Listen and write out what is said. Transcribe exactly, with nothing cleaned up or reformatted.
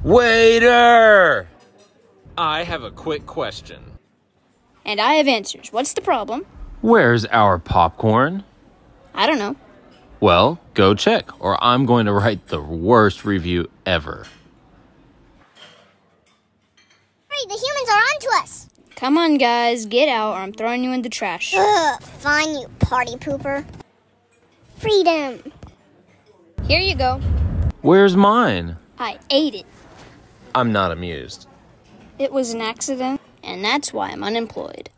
Waiter! I have a quick question. And I have answers. What's the problem? Where's our popcorn? I don't know. Well, go check, or I'm going to write the worst review ever. Hurry, the humans are onto us! Come on, guys, get out or I'm throwing you in the trash. Ugh, fine, you party pooper. Freedom! Here you go. Where's mine? I ate it. I'm not amused. It was an accident, and that's why I'm unemployed.